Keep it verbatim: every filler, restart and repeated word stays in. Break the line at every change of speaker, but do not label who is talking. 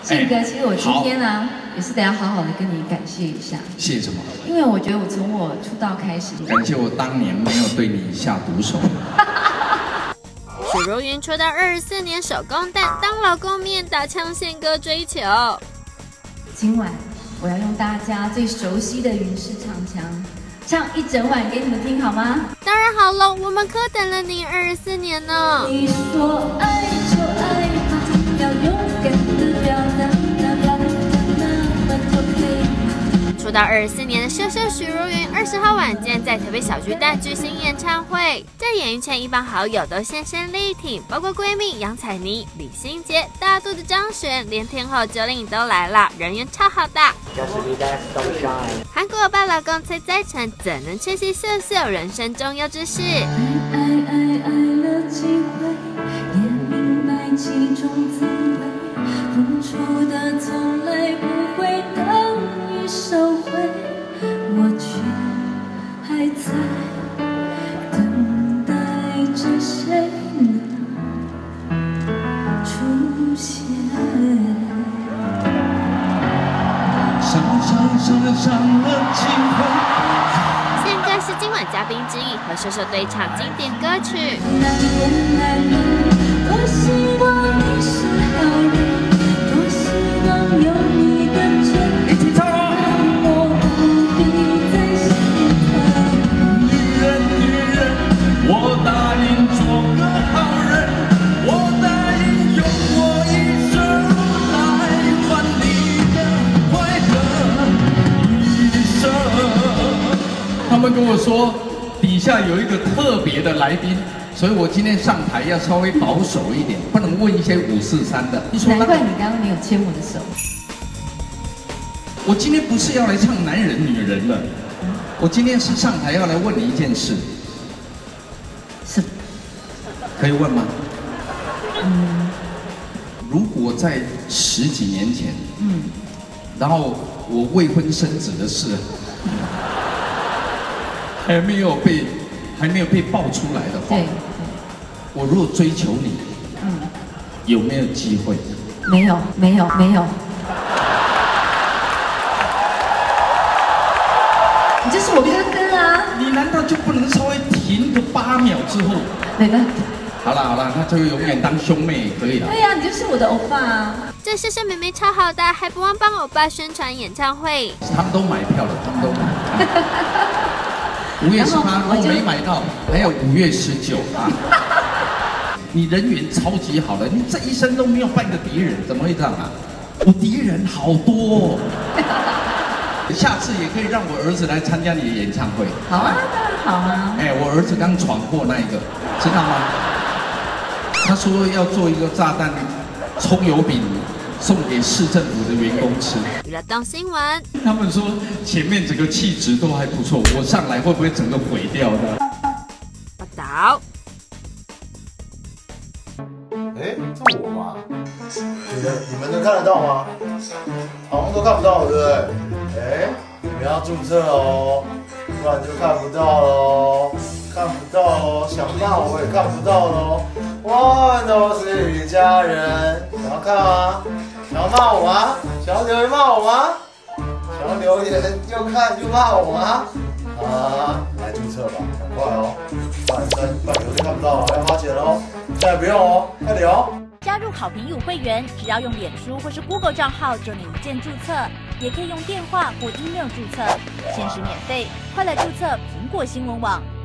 靖哥，其实我今天呢，也是得要好好的跟你感谢一下。
谢什么？
因为我觉得我从我出道开始，
感谢我当年没有对你下毒手。
许茹芸出道二十四年手工蛋，当老公面打枪宪哥追求。
今晚我要用大家最熟悉的云式唱腔，唱一整晚给你们听好吗？
当然好了，我们可等了你二十四年呢。
你说爱就爱吧，要勇敢的表达，哪怕那么多黑。
出道二十四年的秀秀许茹芸，二十号晚间在台北小巨蛋举行演唱会，在演艺圈一帮好友都现身力挺，包括闺蜜杨采妮、李心洁、大肚子张悬，连天后九令都来了，人缘超好的。韩国欧巴老公崔在成怎能缺席秀秀人生重要之事？
爱爱爱爱了几回，也明白其中滋味，付出的从来不会等于收回，我却还在等待着谁能出现。
伤伤伤伤了几回。
宪哥是今晚嘉宾之一，和秀秀对唱经典歌曲。
难人难人，多希望你是好人，多希望有你的真。
一起唱哦。
让我不必再心疼。
女人女人，我答应做个好人，我答应用我一生来换你的快乐一生。他们跟我说，底下有一个特别的来宾，所以我今天上台要稍微保守一点，不能问一些五四三的。你说
难怪你刚刚没有牵我的手。
我今天不是要来唱男人女人的，我今天是上台要来问你一件事。
是。
可以问吗？
嗯。
如果在十几年前，
嗯，
然后我未婚生子的事还没有被还没有被爆出来的话，
对，
我如果追求你，
嗯，
有没有机会？
没有，没有，没有。你就是我哥哥啊！
你难道就不能稍微停个八秒之后？
没办法。
好了好了，那就永远当兄妹也可以了。
对呀、啊，你就是我的欧巴啊！
这秀秀妹妹超好的，还不忘帮欧巴宣传演唱会。
他们都买票了，他们都买票。五月十八如果没买到，还有五月十九啊！你人缘超级好的，你这一生都没有半个敌人，怎么会这样啊？我敌人好多、哦。下次也可以让我儿子来参加你的演唱会。
好啊，当然好啊。
哎，我儿子刚闯祸那一个，知道吗？他说要做一个炸弹葱油饼送给市政府的员工吃。
娱乐动新闻，
他们说前面整个气质都还不错，我上来会不会整个毁掉呢？
报道。
哎，这我吗？你们你们能看得到吗？好像都看不到，对不对？哎，你们要注册哦，不然就看不到喽，看不到哦，想骂我也看不到喽。我们都是一家人，想要看吗？想要骂我吗？想要留言骂我吗？想要留言又看又骂我吗？啊，来注册吧，赶快哦，不然真不然以后就看不到了，要花钱哦。现在不用哦，快点哦。
加入好评有会员，只要用脸书或是 Google 账号就能一键注册，也可以用电话或 email 注册，限时免费，快来注册苹果新闻网。